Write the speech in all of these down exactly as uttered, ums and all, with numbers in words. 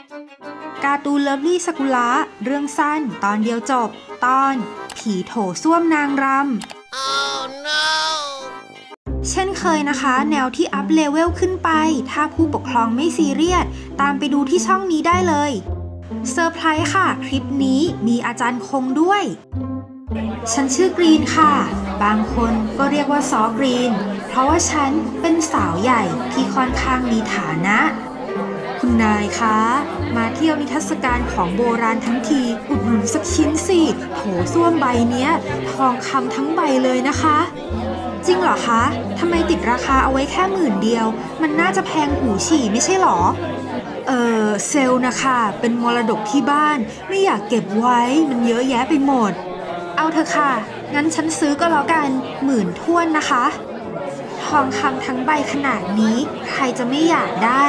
การ์ตูนเลิฟลี่ซากุระเรื่องสั้นตอนเดียวจบตอนผีโถส้วมนางรำ oh, no. เช่นเคยนะคะแนวที่อัพเลเวลขึ้นไปถ้าผู้ปกครองไม่ซีเรียสตามไปดูที่ช่องนี้ได้เลยเซอร์ไพรส์ค่ะคลิปนี้มีอาจารย์คงด้วยฉันชื่อกรีนค่ะบางคนก็เรียกว่าซอกรีนเพราะว่าฉันเป็นสาวใหญ่ที่ค่อนข้างมีฐานะคุณนายคะมาเที่ยวนิทรรศการของโบราณทั้งทีอุดหนุนสักชิ้นสิโถส้วมใบเนี้ยทองคำทั้งใบเลยนะคะจริงเหรอคะทำไมติดราคาเอาไว้แค่หมื่นเดียวมันน่าจะแพงหูฉี่ไม่ใช่หรอเออเซลล์นะคะเป็นมรดกที่บ้านไม่อยากเก็บไว้มันเยอะแยะไปหมดเอาเถอะค่ะงั้นฉันซื้อก็แล้วกันหมื่นท้วนนะคะทองคำทั้งใบขนาดนี้ใครจะไม่อยากได้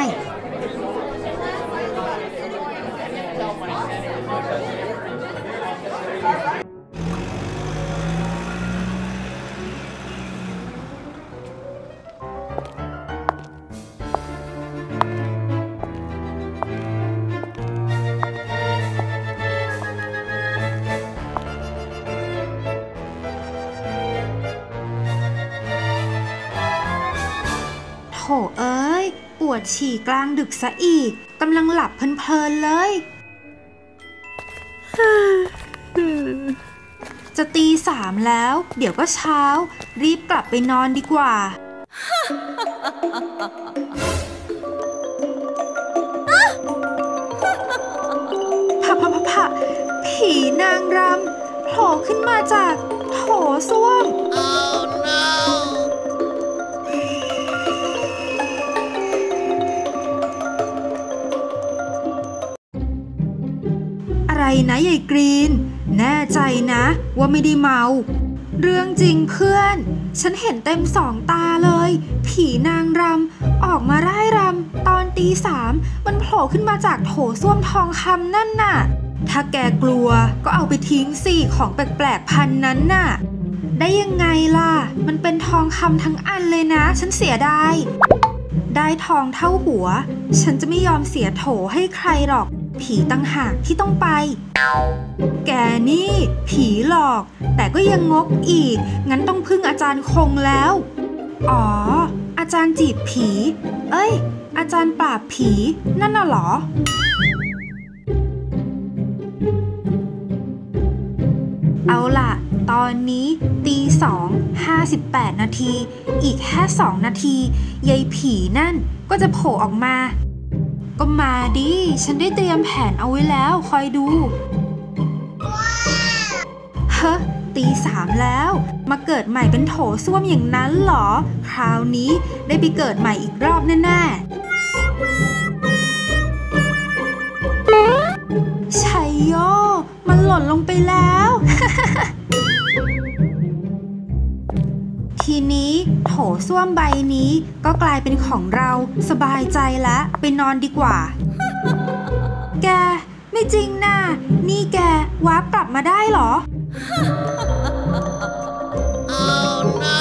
โถเอ้ยปวดฉี่กลางดึกซะอีกกำลังหลับเพลินๆเลยจะตีสามแล้วเดี๋ยวก็เช้ารีบกลับไปนอนดีกว่าพะพะพะพะผีนางรำโผล่ขึ้นมาจากโถส้วม oh, no. อะไรนะยายกรีนแน่ใจนะว่าไม่ได้เมาเรื่องจริงเพื่อนฉันเห็นเต็มสองตาเลยผีนางรำออกมาร่ายรำตอนตีสามมันโผล่ขึ้นมาจากโถส้วมทองคำนั่นน่ะถ้าแกกลัวก็เอาไปทิ้งสิของแปลกๆพันนั้นน่ะได้ยังไงล่ะมันเป็นทองคำทั้งอันเลยนะฉันเสียดายได้ทองเท่าหัวฉันจะไม่ยอมเสียโถให้ใครหรอกผีตั้งหากที่ต้องไปแกนี่ผีหลอกแต่ก็ยังงกอีกงั้นต้องพึ่งอาจารย์คงแล้วอ๋ออาจารย์จีบผีเอ้ยอาจารย์ปราบผีนั่นน่ะหรอเอาล่ะตอนนี้ตีสองห้าสิบแปดนาทีอีกแค่สองนาทียายผีนั่นก็จะโผล่ออกมาก็มาดิฉันได้เตรียมแผนเอาไว้แล้วคอยดูเฮ้ตีสามแล้วมาเกิดใหม่เป็นโถส้วมอย่างนั้นเหรอคราวนี้ได้ไปเกิดใหม่อีกรอบแน่ๆชัยโยมันหล่นลงไปแล้ว ทีนี้โถส้วมใบนี้ก็กลายเป็นของเราสบายใจแล้วไปนอนดีกว่า แกไม่จริงนะนี่แกวาร์ปกลับมาได้เหรอ oh, no.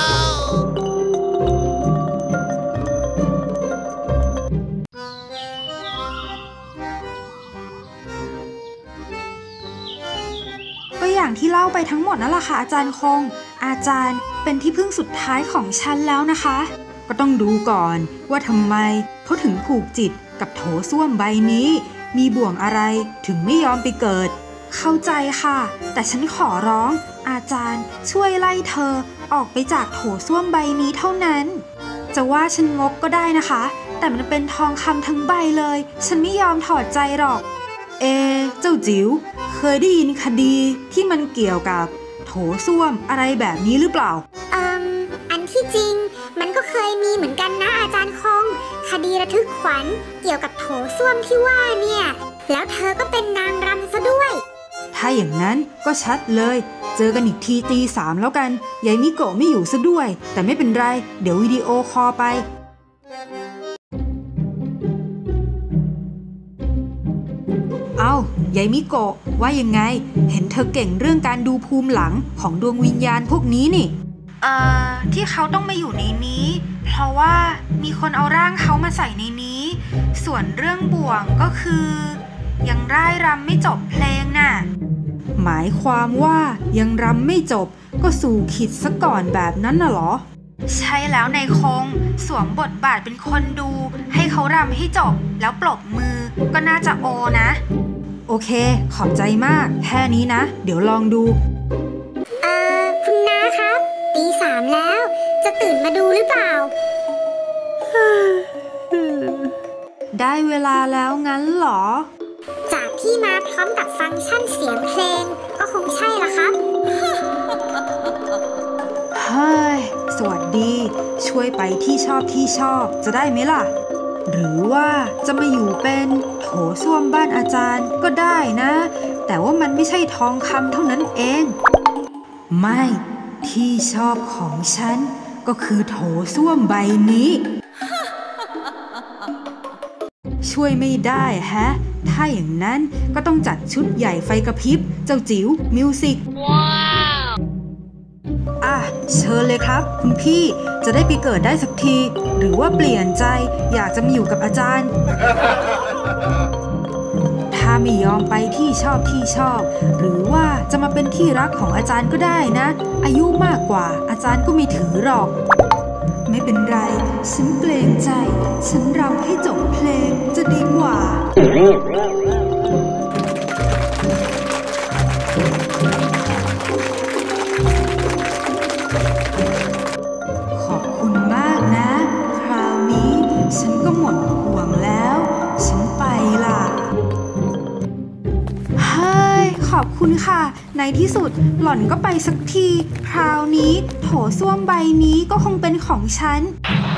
ก็อย่างที่เล่าไปทั้งหมดนั่นแหละค่ะอาจารย์คงอาจารย์เป็นที่พึ่งสุดท้ายของฉันแล้วนะคะก็ต้องดูก่อนว่าทำไมเขาถึงผูกจิตกับโถส้วมใบนี้มีบ่วงอะไรถึงไม่ยอมไปเกิดเข้าใจค่ะแต่ฉันขอร้องอาจารย์ช่วยไล่เธอออกไปจากโถส้วมใบนี้เท่านั้นจะว่าฉันงกก็ได้นะคะแต่มันเป็นทองคำทั้งใบเลยฉันไม่ยอมถอดใจหรอกเอเจ้าจิ๋วเคยได้ยินคดีที่มันเกี่ยวกับโถส้วมอะไรแบบนี้หรือเปล่าอืมอันที่จริงมันก็เคยมีเหมือนกันนะอาจารย์คงคดีระทึกขวัญเกี่ยวกับโถส้วมที่ว่าเนี่ยแล้วเธอก็เป็นนางรำซะด้วยถ้าอย่างนั้นก็ชัดเลยเจอกันอีกทีตีสามแล้วกันยายมิโกะไม่อยู่ซะด้วยแต่ไม่เป็นไรเดี๋ยววิดีโอคอลไปเอ้ายายมิโกะว่ายังไงเห็นเธอเก่งเรื่องการดูภูมิหลังของดวงวิญญาณพวกนี้นี่เอ่อที่เขาต้องมาอยู่ในนี้เพราะว่ามีคนเอาร่างเขามาใส่ในนี้ส่วนเรื่องบ่วงก็คือยังร่ายรำไม่จบเพลงน่ะหมายความว่ายังรำไม่จบก็สู่ขิดซะก่อนแบบนั้นน่ะเหรอใช่แล้วนายคงสวมบทบาทเป็นคนดูให้เขารำให้จบแล้วปรบมือก็น่าจะโอนะโอเคขอบใจมากแค่นี้นะเดี๋ยวลองดูเอ่อคุณน้าครับตีสามแล้วจะตื่นมาดูหรือเปล่าได้เวลาแล้วงั้นเหรอจากที่มาพร้อมกับฟังก์ชันเสียงเพลงก็คงใช่ละครับเฮ้ยสวัสดีช่วยไปที่ชอบที่ชอบจะได้ไหมล่ะหรือว่าจะมาอยู่เป็นโถส้วมบ้านอาจารย์ก็ได้นะแต่ว่ามันไม่ใช่ทองคำเท่านั้นเองไม่ที่ชอบของฉันก็คือโถส้วมใบนี้ช่วยไม่ได้แฮะถ้าอย่างนั้นก็ต้องจัดชุดใหญ่ไฟกระพริบเจ้าจิ๋วมิวสิกว้าวอ่ะเชิญเลยครับคุณพี่จะได้ไปเกิดได้สักทีหรือว่าเปลี่ยนใจอยากจะมาอยู่กับอาจารย์ถ้าไม่ยอมไปที่ชอบที่ชอบหรือว่าจะมาเป็นที่รักของอาจารย์ก็ได้นะอายุมากกว่าอาจารย์ก็ไม่ถือหรอกไม่เป็นไรฉันเกรงใจฉันรำให้จบเพลงจะดีกว่าขอบคุณมากนะคราวนี้ฉันก็หมดห่วงแล้วฉันไปล่ะเฮ้ยขอบคุณค่ะในที่สุดหล่อนก็ไปสักทีคราวนี้โถส้วมใบนี้ก็คงเป็นของฉัน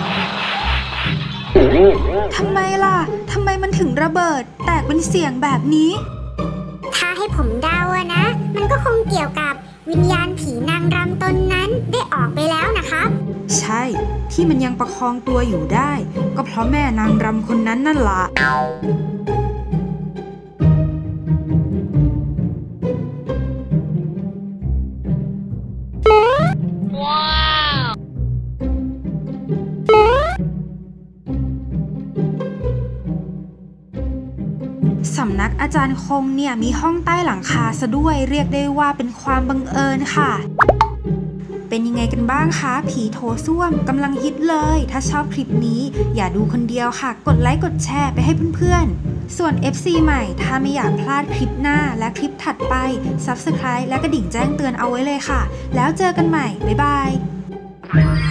ทำไมล่ะทำไมมันถึงระเบิดแตกเป็นเสียงแบบนี้ถ้าให้ผมเดาอะนะมันก็คงเกี่ยวกับวิญญาณผีนางรำตนนั้นได้ออกไปแล้วนะครับใช่ที่มันยังประคองตัวอยู่ได้ก็เพราะแม่นางรำคนนั้นนั่นล่ะสำนักอาจารย์คงเนี่ยมีห้องใต้หลังคาซะด้วยเรียกได้ว่าเป็นความบังเอิญค่ะเป็นยังไงกันบ้างคะผีโถส้วมกำลังฮิตเลยถ้าชอบคลิปนี้อย่าดูคนเดียวค่ะกดไลค์กดแชร์ไปให้เพื่อนๆส่วน เอฟ ซี ใหม่ถ้าไม่อยากพลาดคลิปหน้าและคลิปถัดไป ซับสไครบ์ และกระดิ่งแจ้งเตือนเอาไว้เลยค่ะแล้วเจอกันใหม่บ๊ายบาย